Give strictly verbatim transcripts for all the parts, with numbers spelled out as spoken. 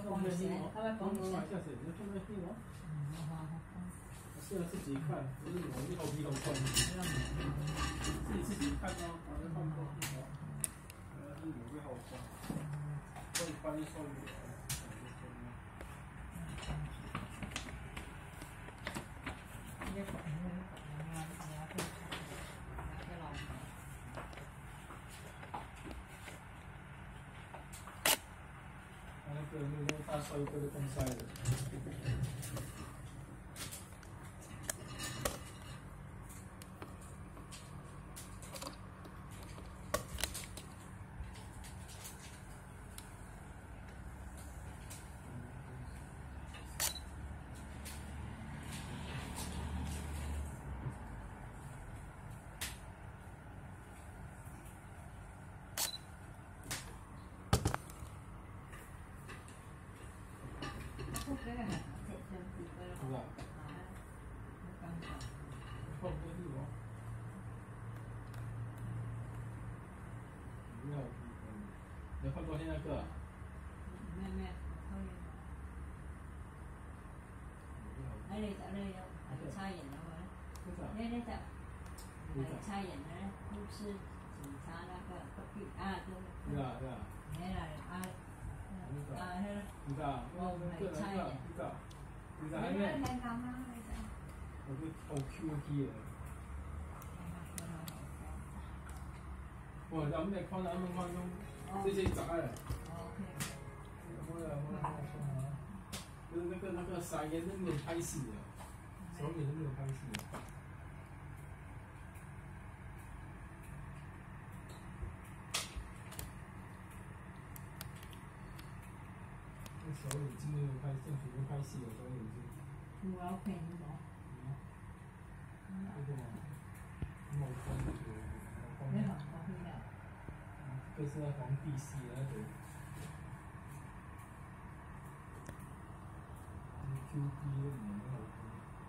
放在心哦，他们放买下水就放在心哦。嗯，好好好。是要自己看，不是我一头皮头看。自己自己看哦，反正放过去哦。呃，是有最好看。可以翻一收一点。 你放你放啊，你要去拿个老婆。 那个那个大帅哥的更帅的。 这个很这这这个。是吧？啊，刚好。 放过去哦。不要，你要放多少那个？ 没没，可以。哎，你走你有有插眼的吗？你你走，有插眼的呢，不是警察那个隔壁啊，对。 对啊对啊。 没啦啊。啊，迄个。 你知道？我那个那个，你知道？你知道还没？我去好 Q 机的。哇，咱们来看咱们看种这些杂的。 OK。 我来我来看。就是那个那个撒盐都没有拍戏的，手里都没有拍戏。小眼睛没有拍，正准备拍戏的小眼睛。 有啊，片是无？ 嗯。这个嘛，冒光的，冒光。 没好，我看了。 这是那皇帝戏的那种。Q B 的蛮好看。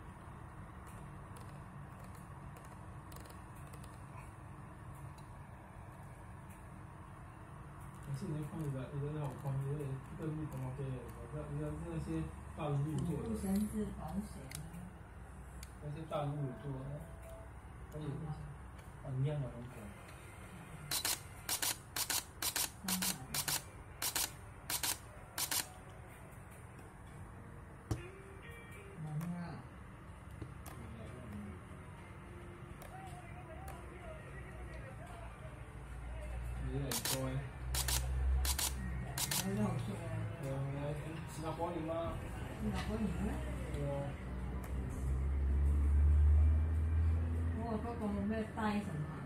我现在看一个，一个好看，一个一个日本好看的，那那那些大陆做的。 神之保险。 那些大陆做的，还有很亮的那个。你来做诶。 还是好吃的。 呃，新加坡人吗？ 新加坡人咩？ 对哦。 我嗰個咩低什麼？